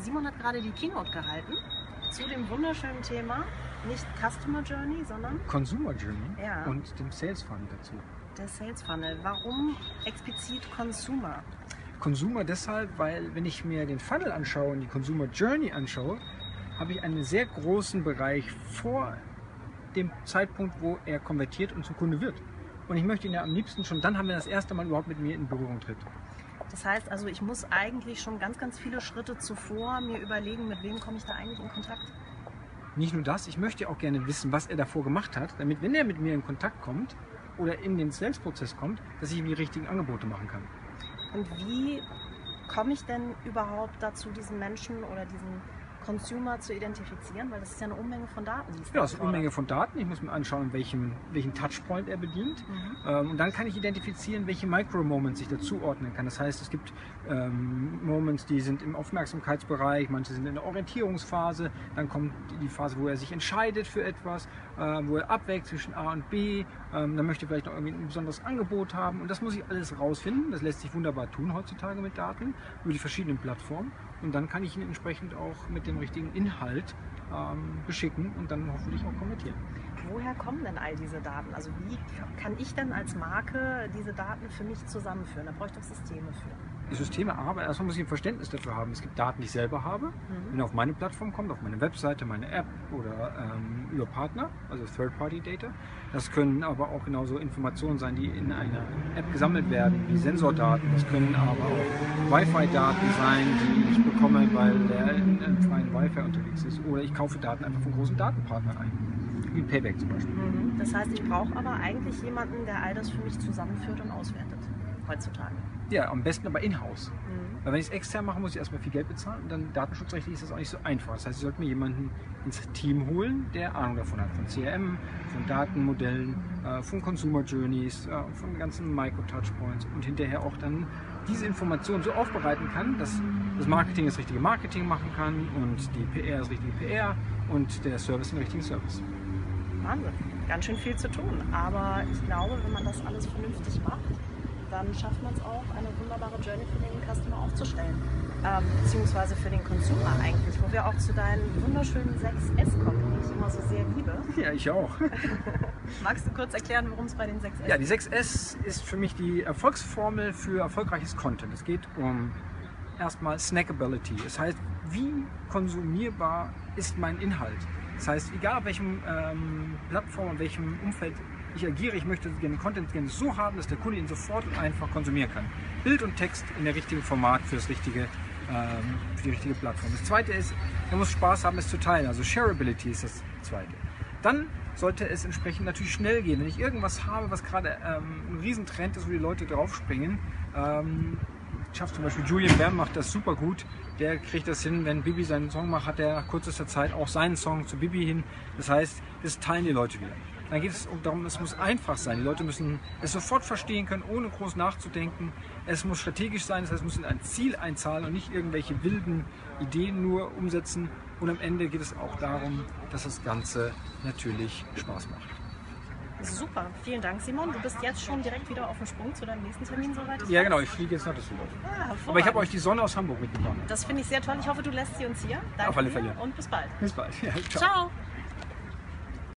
Simon hat gerade die Keynote gehalten zu dem wunderschönen Thema, nicht Customer Journey, sondern Consumer Journey ja, und dem Sales Funnel dazu. der Sales Funnel. Warum explizit Consumer? Consumer deshalb, weil wenn ich mir den Funnel anschaue und die Consumer Journey anschaue, habe ich einen sehr großen Bereich vor dem Zeitpunkt, wo er konvertiert und zum Kunde wird. Und ich möchte ihn ja am liebsten schon dann haben, wenn er das erste Mal überhaupt mit mir in Berührung tritt. Das heißt also, ich muss eigentlich schon ganz viele Schritte zuvor mir überlegen, mit wem komme ich da eigentlich in Kontakt? Nicht nur das, ich möchte auch gerne wissen, was er davor gemacht hat, damit, wenn er mit mir in Kontakt kommt oder in den Sales-Prozess kommt, dass ich ihm die richtigen Angebote machen kann. Und wie komme ich denn überhaupt dazu, diesen Menschen oder diesen Consumer zu identifizieren? Weil das ist ja eine Unmenge von Daten. Die es Ja, das ist eine Unmenge von Daten. Ich muss mir anschauen, welchen Touchpoint er bedient. Und dann kann ich identifizieren, welche Micro-Moments ich dazuordnen kann. Das heißt, es gibt Moments, die sind im Aufmerksamkeitsbereich, manche sind in der Orientierungsphase. Dann kommt die Phase, wo er sich entscheidet für etwas, wo er abwägt zwischen A und B. Dann möchte er vielleicht noch irgendwie ein besonderes Angebot haben. Und das muss ich alles rausfinden. Das lässt sich wunderbar tun heutzutage mit Daten über die verschiedenen Plattformen. Und dann kann ich ihn entsprechend auch mit dem richtigen Inhalt beschicken und dann hoffentlich auch konvertieren. Woher kommen denn all diese Daten? Also wie kann ich denn als Marke diese Daten für mich zusammenführen? Da brauche ich doch Systeme für. Die Systeme, aber erstmal muss ich ein Verständnis dafür haben. Es gibt Daten, die ich selber habe. Wenn er auf meine Plattform kommt, auf meine Webseite, meine App oder über Partner, also Third-Party-Data. Das können aber auch genauso Informationen sein, die in einer App gesammelt werden, wie Sensordaten. Das können aber auch Wi-Fi-Daten sein, die ich bekomme, weil der in einem freien Wi-Fi unterwegs ist. Oder ich kaufe Daten einfach von großen Datenpartnern ein, wie Payback zum Beispiel. Das heißt, ich brauche aber eigentlich jemanden, der all das für mich zusammenführt und auswertet, heutzutage. Ja, am besten aber in-house. Weil wenn ich es extern mache, muss ich erstmal viel Geld bezahlen und dann datenschutzrechtlich ist das auch nicht so einfach. Das heißt, ich sollte mir jemanden ins Team holen, der Ahnung davon hat. Von CRM, von Datenmodellen, von Consumer Journeys, von ganzen Micro-Touchpoints und hinterher auch dann diese Informationen so aufbereiten kann, dass das Marketing das richtige Marketing machen kann und die PR das richtige PR und der Service den richtigen Service. Wahnsinn, ganz schön viel zu tun. Aber ich glaube, wenn man das alles vernünftig macht, dann schafft man es auch, eine wunderbare Journey für den Customer aufzustellen. Beziehungsweise für den Consumer eigentlich, wo wir auch zu deinen wunderschönen 6S kommen, die ich immer so sehr liebe. Ja, ich auch. Magst du kurz erklären, worum es bei den 6S geht? Ja, die 6S ist für mich die Erfolgsformel für erfolgreiches Content. Es geht um erstmal Snackability. Das heißt, wie konsumierbar ist mein Inhalt? Das heißt, egal auf welchem Plattform, in welchem Umfeld ich agiere, ich möchte den Content gerne so haben, dass der Kunde ihn sofort und einfach konsumieren kann. Bild und Text in der richtigen Format für die richtige Plattform. Das zweite ist, er muss Spaß haben, es zu teilen. Also Shareability ist das zweite. Dann sollte es entsprechend natürlich schnell gehen. Wenn ich irgendwas habe, was gerade ein Riesentrend ist, wo die Leute draufspringen, schafft zum Beispiel Julian Bam, macht das super gut. Der kriegt das hin, wenn Bibi seinen Song macht, hat er nach kürzester Zeit auch seinen Song zu Bibi hin. Das heißt, das teilen die Leute wieder. Dann geht es darum, es muss einfach sein. Die Leute müssen es sofort verstehen können, ohne groß nachzudenken. Es muss strategisch sein, das heißt, es muss in ein Ziel einzahlen und nicht irgendwelche wilden Ideen nur umsetzen. Und am Ende geht es auch darum, dass das Ganze natürlich Spaß macht. Super, vielen Dank Simon. Du bist jetzt schon direkt wieder auf dem Sprung zu deinem nächsten Termin, soweit? Ja genau, ich fliege jetzt nach Düsseldorf. Aber ich habe euch die Sonne aus Hamburg mitgebracht. Das finde ich sehr toll. Ich hoffe, du lässt sie uns hier. Danke auf alle Fälle. Und bis bald. Bis bald. Ja, ciao.